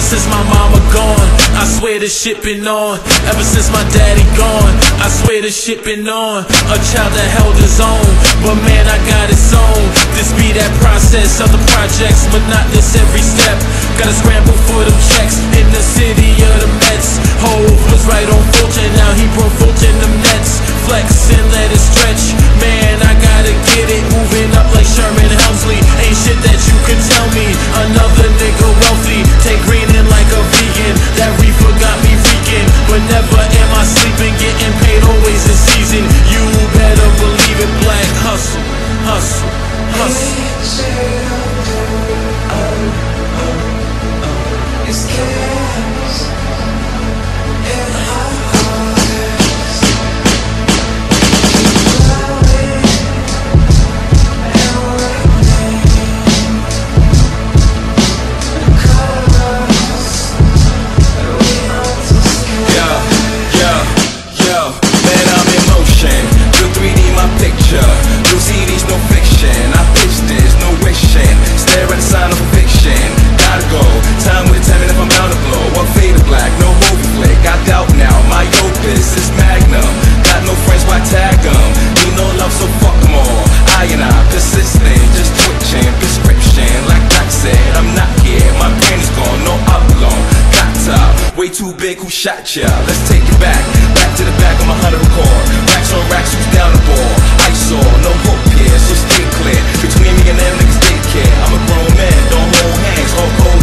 since my mama gone, I swear this shit been on. Ever since my daddy gone, I swear this shit been on. A child that held his own, but man, I got its own. This be that process of the projects, monotonous every step. Gotta scramble for them checks in the city of the Mets. Hove was right on Fulton, now he broke Fulton them nets. Flex and let it stretch, man, I gotta get it. Moving up like Sherman Helmsley, ain't shit that you can tell me. Another nigga wealthy, take green in like a vegan. That reefer got me freaking, but never am I sleeping. Getting paid always in season, you better believe it. Black hustle, hustle, hustle. It's chaos in our hearts. Drowning and waiting. Colors that we want to scale. Yo, man, I'm in motion. Real 3D my picture. Real CDs, no fiction. I pitch this, no wishing. Stare at the sign of fiction. Gotta go. Time will determine if I'm bound to blow. One fade of black, no movie flick. I doubt now. My opus is magnum. Got no friends, why tag them? Need no love, so fuck them all. I persistent, just twitching. Prescription, like Doc said, I'm not here. My brain is gone, no upload. Got top, way too big, who shot ya? Let's take it back. Back to the back of my 100 record. Racks on racks, who's down the ball? I saw, no hope here, so stay clear. Between me and them niggas, they care. I'm a grown man, don't hold hands, hold